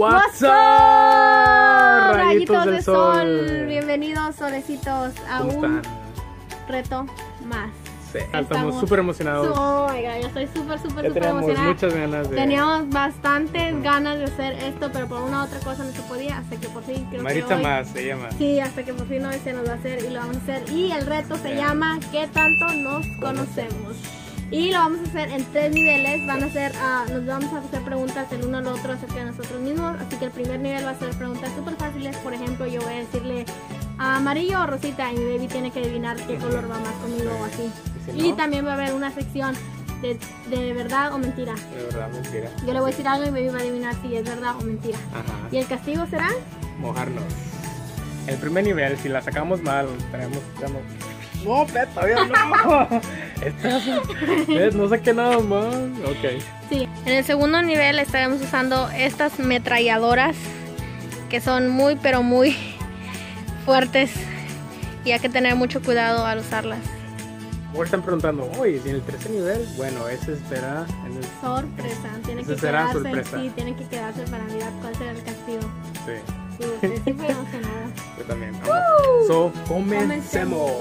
What's up, rayitos del sol. Bienvenidos, solecitos, a un reto más. Sí, estamos súper emocionados. Oh my god, yo estoy súper teníamos emocionada. Muchas ganas de... Teníamos bastantes ganas de hacer esto, pero por una u otra cosa no se podía, hasta que por fin creo Maritza que hoy, más, se llama. Sí, hasta que por fin hoy se nos va a hacer y lo vamos a hacer. Y el reto se llama ¿Qué tanto nos conocemos? Y lo vamos a hacer en 3 niveles. Van a ser, nos vamos a hacer preguntas el uno al otro acerca de nosotros mismos. Así que el primer nivel va a ser preguntas súper fáciles. Por ejemplo, yo voy a decirle amarillo o rosita y mi baby tiene que adivinar qué color va más conmigo o así. Y también va a haber una sección de verdad o mentira. De verdad, mentira. Yo le voy a decir algo y mi baby va a adivinar si es verdad o mentira. Ajá. ¿Y el castigo será? Mojarnos. El primer nivel, si la sacamos mal, tenemos... No, todavía no. ¿Ves? No saqué nada más. Ok. Sí. En el segundo nivel estaremos usando estas metralladoras que son muy, pero muy fuertes y hay que tener mucho cuidado al usarlas. Ahora están preguntando, oye, si en el tercer nivel, bueno, ese será en el... Sorpresa, tiene que será quedarse, sorpresa. sí, tiene que quedarse para mirar cuál será el castigo. Sí. Sí, estoy súper emocionada. Yo también. Vamos. So, comencemos.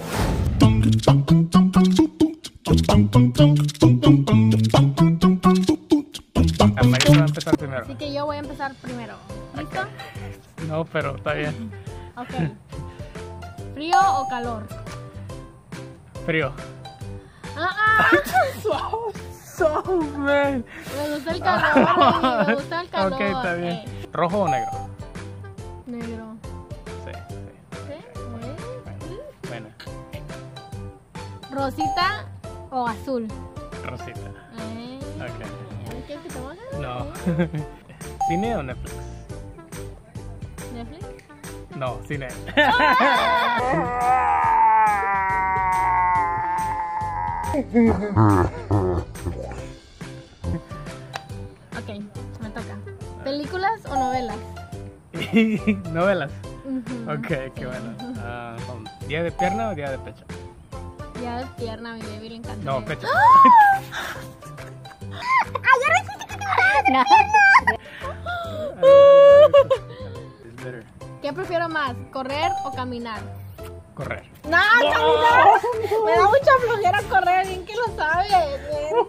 Maritza va a empezar primero. Así que yo voy a empezar primero. ¿Listo? No, pero está bien. Ok. ¿Frío o calor? Frío. So, man. Me gusta el calor, me gusta el calor. Ok, está bien. ¿Rojo o negro? Negro. Sí. ¿Sí? Bueno, ¿Rosita o azul? rosita. Ok. ¿Quieres que te baje? No. ¿Cine o Netflix? ¿Netflix? No, cine. Ok, me toca. ¿Películas o novelas? Novelas. Ujú. Ok, qué bueno. ¿Día de pierna o día de pecho? Ya de pierna, a mi baby le encanta. No, pecho. No. It's better. ¿Qué prefiero más, correr o caminar? Correr. No, caminar. Me da mucha flojera correr, bien que lo sabes.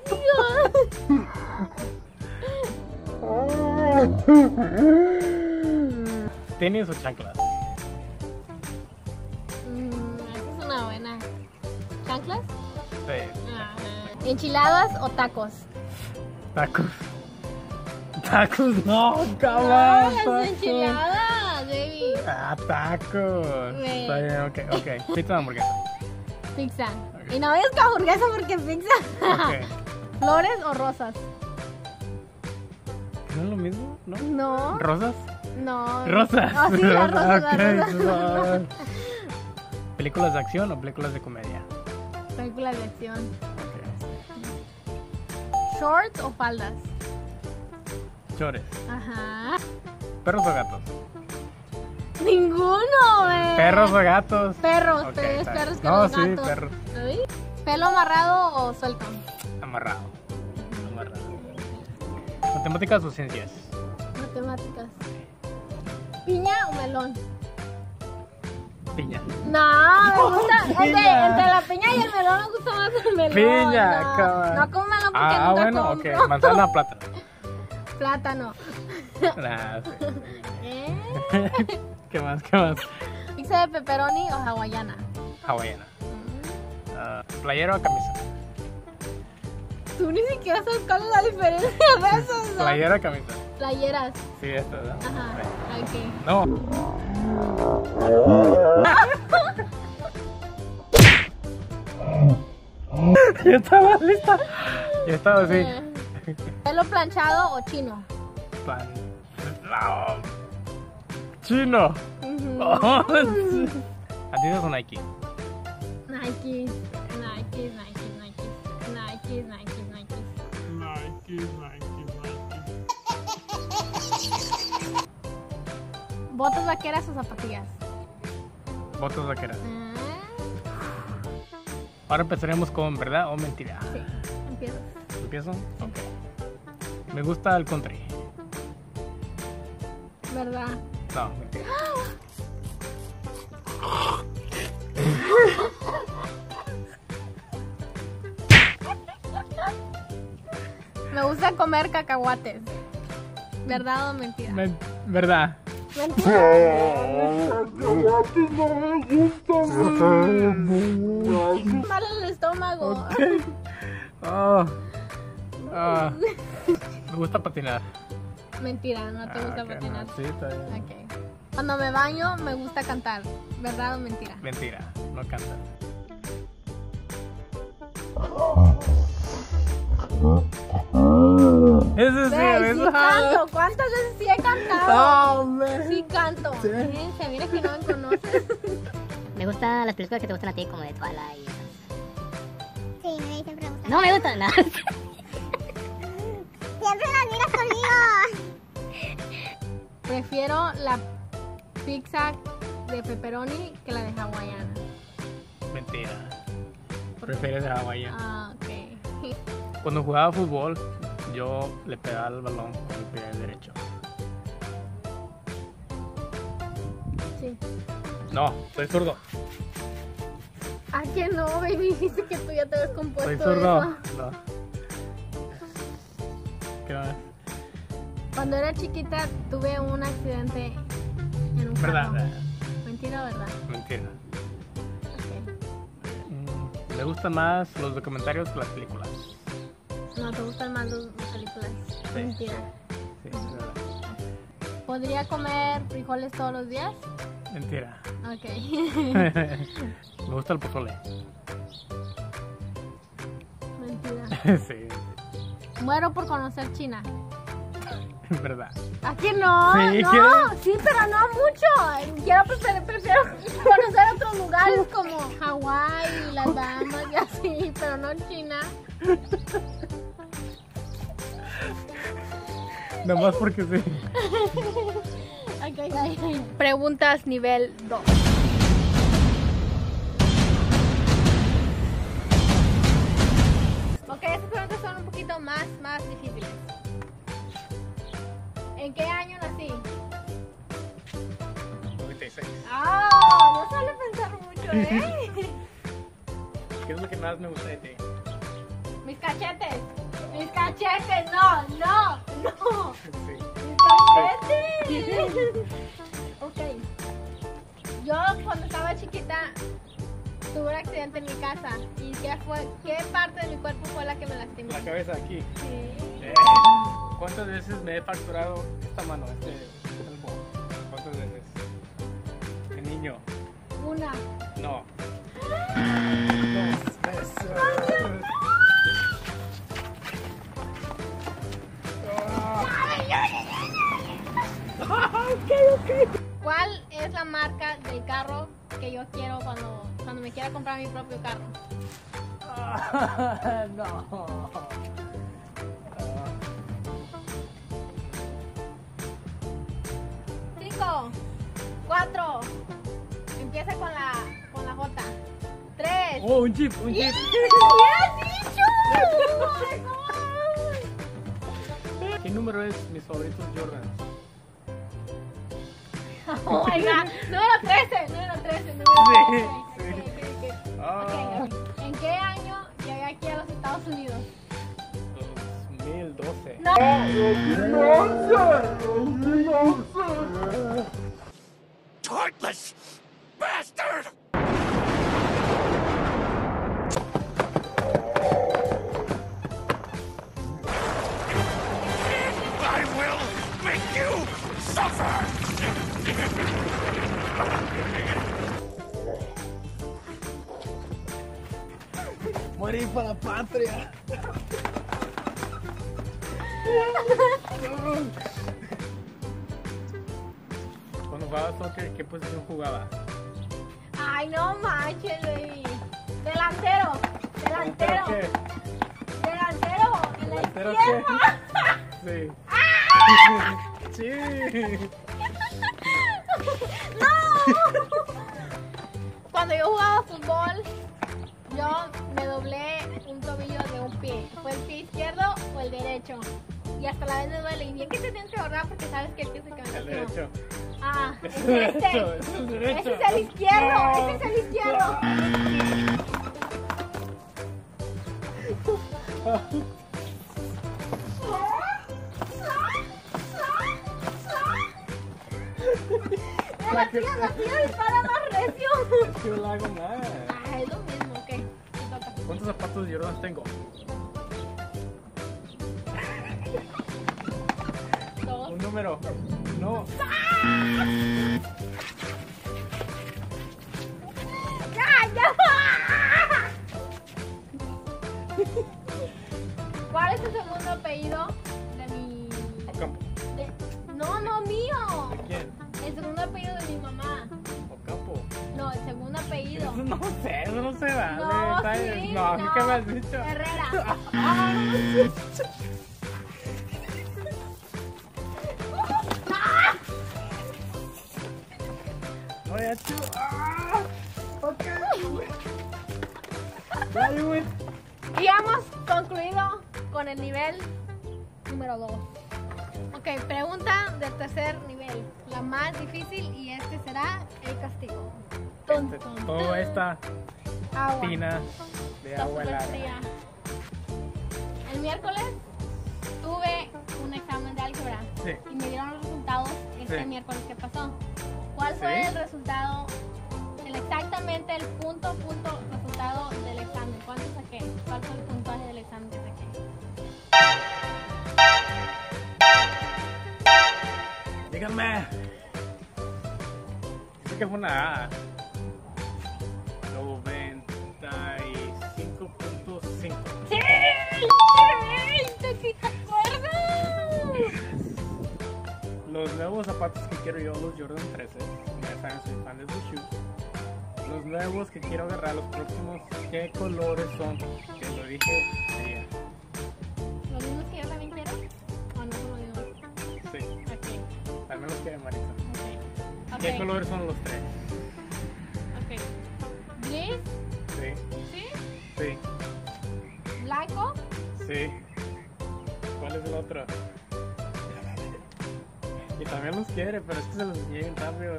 ¿Tenis o chanclas? Esa es una buena. ¿Chanclas? Sí. ¿Enchiladas o tacos? Tacos. Tacos, no, No, cabrón. las enchiladas, baby. Tacos. Güey. Está bien, ok. Pizza o hamburguesa. Pizza. Ok. Y no vayas con hamburguesa porque pizza. Ok. ¿Flores o rosas? ¿No es lo mismo? ¿No? No. ¿Rosas? No. Rosas. Oh, sí, las rosas, Ok, las rosas. ¿Películas de acción o películas de comedia? Películas de acción. Ok. ¿Shorts o faldas? Chores. Ajá. ¿Perros o gatos? Ninguno, güey. ¿Perros o gatos? Perros, Ok, tres está perros bien. que No, los sí, gatos. perros. ¿Sí? ¿Pelo amarrado o suelto? Amarrado. ¿Matemáticas o ciencias? Matemáticas. ¿Piña o melón? Piña. No, me gusta. Entre la piña y el melón me gusta más el melón. Piña, no. cabrón. No como melón porque nunca bueno, compro. ok. Manzana o plátano. Plátano. Nah, sí. ¿Eh? ¿Qué más? ¿Pizza de pepperoni o hawaiana? Hawaiana. ¿Playera o camisa? Tú ni siquiera sabes cuál es la diferencia de esos. ¿No? ¿Playera o camisa? Playeras. Sí, esta, ¿no? Ajá. Ok. No. Ya estaba lista. Ya estaba así. ¿Pelo planchado o chino? No. Chino. Ujú. ¿Adidas o Nike? Nike. ¿Botas vaqueras o zapatillas? Botas vaqueras. Ahora empezaremos con verdad o mentira. Sí, empiezo. ¿Empiezo? Ok. Me gusta el country. ¿Verdad? No, mentira. Me gusta comer cacahuates. ¿Verdad o mentira? ¿Verdad? Mentira. Mal en el estómago. Oh. Me gusta patinar. Mentira, no te gusta Ok, patinar. no, sí, está bien. Ok. Cuando me baño me gusta cantar. ¿Verdad o mentira? Mentira, no canta. Eso sí, Ve, sí eso. canto. ¿Cuántas veces sí he cantado? Oh, man. Sí canto. Sí. Fíjense, mira que no me conoces. Me gustan las películas que te gustan a ti, como de Twilight y esas. Sí, me siempre me gusta. No me gustan, no. Siempre las miras conmigo. Prefiero la pizza de pepperoni que la de hawaiana. Mentira. Prefieres la hawaiana. Ah, ok. Cuando jugaba fútbol, yo le pegaba el balón con el pie derecho. Sí. No, soy zurdo. ¿A que no, baby? Dijiste que tú ya te habías compuesto Soy de zurdo. eso. No. ¿Qué más? Cuando era chiquita tuve un accidente en un carro. ¿Verdad? ¿Mentira o verdad? Mentira. Ok. Me gustan más los documentarios que las películas. No, te gustan más las películas. Sí. Mentira. Sí, es verdad. ¿Podría comer frijoles todos los días? Mentira. Ok. Me gusta el pozole. Mentira. Sí, Muero por conocer China. es verdad. Aquí no, Sí, no, ¿quieres? sí, pero no mucho. Prefiero conocer otros lugares como Hawái, las Bahamas y así, pero no China. Nada más porque sí. Okay. Preguntas nivel 2. Ok, estas preguntas son un poquito más difíciles. ¿En qué año nací? 96. Ah, no suele pensar mucho, ¿eh? ¿Qué es lo que más me gusta de ti? Mis cachetes. Mis cachetes, no. Sí. Mis cachetes. Ok. Yo cuando estaba chiquita tuve un accidente en mi casa. ¿Y qué parte de mi cuerpo fue la que me lastimó? La cabeza aquí. Sí. ¿Cuántas veces me he fracturado esta mano, este elbow? ¿Cuántas veces? De niño. Una. No. 2 veces. ¿Cuál es la marca del carro que yo quiero cuando me quiera comprar mi propio carro? No. 5, 4. Empieza con la J. 3. Oh, un jeep. ¡Me has dicho! ¿Qué número es mis favoritos Jordan? Oh my god. Número 13. Sí. Ok. Ah, ¿En qué año llegué aquí a los Estados Unidos? 2012. No. Heartless bastard! I will make you suffer! Morir para la patria. Cuando jugabas soccer, ¿qué posición jugaba? Ay, no manches, baby. Delantero. ¿Qué? Delantero. En la ¿Delantero izquierda. Sí. Sí. ¡No! Cuando yo jugaba fútbol, yo me doblé un tobillo de un pie. ¿Fue el pie izquierdo o el derecho? Y hasta la vez me duele. Y bien que te tienes que ahorrar porque sabes que el pie se El cae. derecho. Ah, Es es el este. derecho, es el derecho. Ese es el izquierdo. No. Ese es el izquierdo. La tuya dispara más recio. Es que no la hago nada. Ah, es lo mismo, ok. Te toca. ¿Cuántos zapatos de Jordan tengo? Dos. Un número. No. ¡Ya! ¿Cuál es el segundo apellido de mi... Ocampo. No, mío. ¿De quién? El segundo apellido de mi mamá. Ocampo. No, el segundo apellido. Eso no sé, eso no se vale. No, ¿sabes? sí, No, no. ¿qué me has dicho? Herrera. No, ya chido. Ok. Dale, güey. Y hemos concluido con el nivel número 2. Ok, pregunta del tercer nivel. La más difícil y este será el castigo. Tun, tun, Todo tun. esta Agua. tina de Está agua súper helada. fría. El miércoles tuve un examen de álgebra Sí. y me dieron los resultados este Sí. miércoles que pasó. ¿Cuál fue Sí. el resultado? Exactamente el punto resultado del examen. ¿Cuánto saqué? ¿Cuál fue el puntaje del examen que saqué? Díganme. Dice que fue una A. 95.5. ¡Sí! ¡Sí te acuerdas! Los nuevos zapatos que quiero yo, los Jordan 13. Ya saben, soy fan de sus shoes. Los nuevos que quiero agarrar, los próximos, ¿qué colores son? Que lo dije ayer. ¿Los mismos que yo también quiero? ¿O no son los mismos? Sí, Ok, también los quiere Marisa. ok. ¿Qué Ok, colores son los tres? ok. Gris, Sí, ¿sí? sí, Blanco, sí. ¿Cuál es el otro? Y también los quiere, pero es que se los lleven rápido.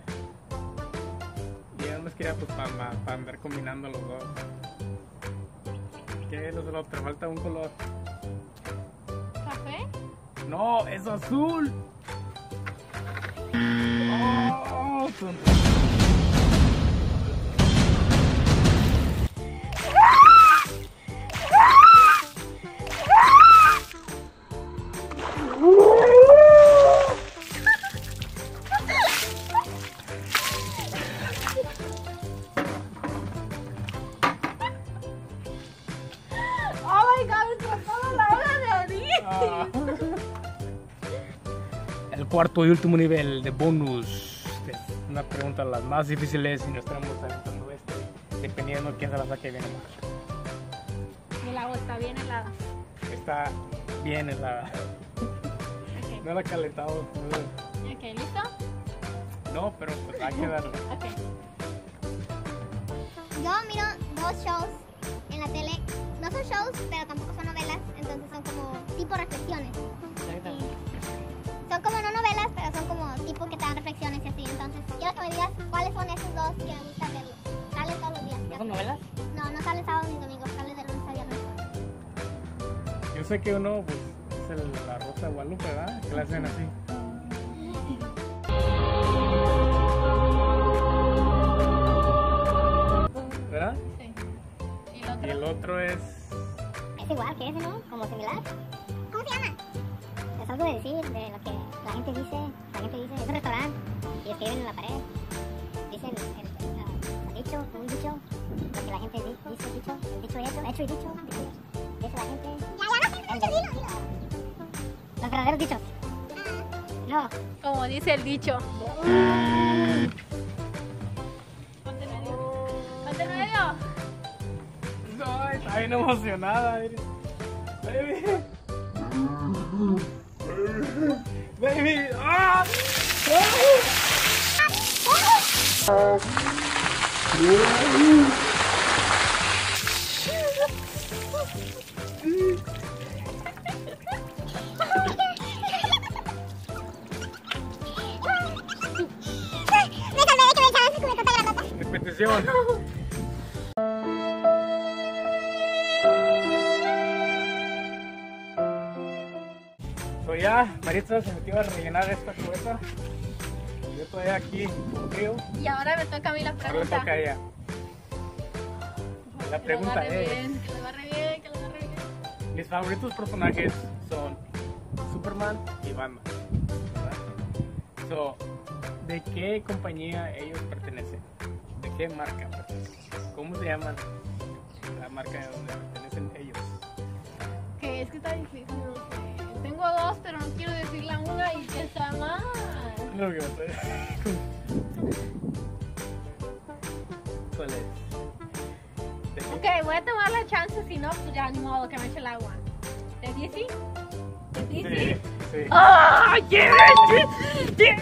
Y yo los quería pues para andar combinando los dos. ¿Qué es el otro? Falta un color. café. No, es azul. Oh, Oh my god, me trataba la hora de oír. Ah. El cuarto y último nivel de bonus. Es una pregunta de las más difíciles y nos estamos aventando dependiendo de quién se la saque bien o mal. El agua está bien helada. Está bien helada. Ok, No la he calentado. ok, ¿listo? No, pero pues hay que darle. Ok. Yo miro dos shows en la tele. No son shows, pero tampoco son novelas. Entonces son como tipo reflexiones. Son como no novelas, pero son como tipo que te dan reflexiones y así. Entonces quiero que me digas cuáles son esos dos que me gusta verlos. Salen todos los días. ¿No son novelas? No, no salen sábado ni domingo. Salen de lunes a viernes. Yo sé que uno pues, es la Rosa de Guadalupe, ¿verdad? Que la hacen así. ¿Verdad? Sí. ¿Y el Y otro? el otro es... Es igual que ese, ¿no? Como similar. ¿Cómo se llama? Es algo de decir, de lo que la gente dice. La gente dice, es un restaurante y escriben en la pared. Dicen el dicho, un dicho. Lo que la gente dice, dicho, el dicho hecho y dicho. Dice la gente. Ya no sé mucho, dilo. Los verdaderos dichos. No. Como dice el dicho. Ponte medio. Ponte medio. No, está bien emocionada. Mire. Baby. Baby. ¡Ah! atención. So ya, Maritza se metió a rellenar esta cubeta. Yo estoy aquí contigo. Y ahora me toca a mí la Ahora le pregunta. toca a ella. La pregunta es: Que lo agarre bien, que lo agarre bien. mis favoritos personajes son Superman y Batman, ¿verdad? So, ¿de qué compañía ellos pertenecen? ¿De qué marca pertenecen? ¿Cómo se llaman la marca de donde pertenecen ellos? Que es que está difícil, no sé. Tengo dos, pero no quiero decir la una y que está mal. No, que no sé. ¿Cuál es? ¿De qué? Ok, voy a tomar la chance, si no, pues ya ni modo que me eche el agua. ¿De DC? ¿De DC? Sí, sí. ¡Ah! ¡Yes! ¡Yes!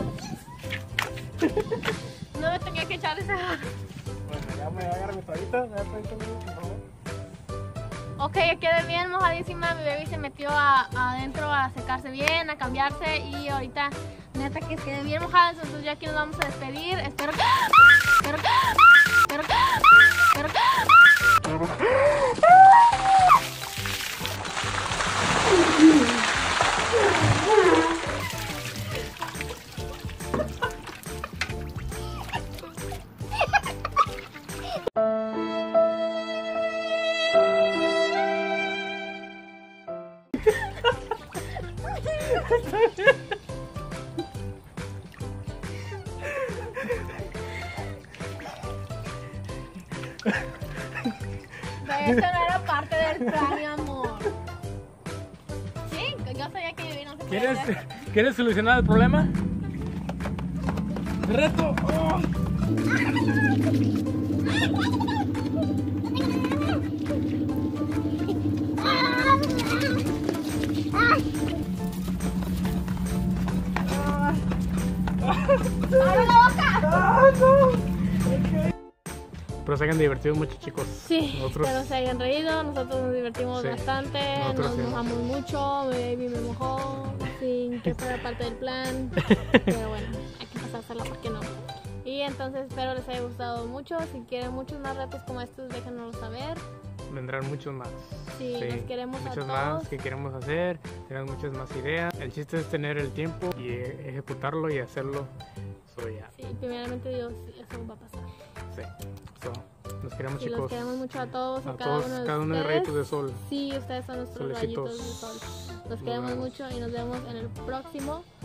No me tenía que echar esa. Bueno, ya me agarro mi toallita, por favor. Ok, ya quedé bien mojadísima. Mi baby se metió adentro a secarse bien, a cambiarse. Y ahorita, neta, que quedé bien mojada. Entonces, ya aquí nos vamos a despedir. Espero que. Esto no era parte del plan, mi amor. Sí, yo sabía que yo no se podía hacer. ¿Quieres solucionar el problema? ¡Reto! ¡Oh! ¡Abre la boca! Pero se hayan divertido mucho, chicos. Sí, Nosotros- espero se hayan reído, nosotros nos divertimos Sí, bastante, nosotros nos sí. mojamos mucho, mi baby me mojó, sin que fuera parte del plan, pero bueno, hay que pasársela, ¿por qué no? Y entonces espero les haya gustado mucho, si quieren muchos más retos como estos, déjenoslo saber. Vendrán muchos más. Sí, los queremos a muchos todos. más que queremos hacer, tenemos muchas más ideas. El chiste es tener el tiempo y ejecutarlo y hacerlo. So, ya. Sí, primeramente Dios, eso va a pasar. Sí. So, nos queremos, Sí, los chicos. queremos mucho a todos, A a cada todos, uno de cada uno de ustedes. rayitos de sol. Sí, ustedes son nuestros Solecitos. rayitos de sol. Los Nos queremos vemos. mucho y nos vemos en el próximo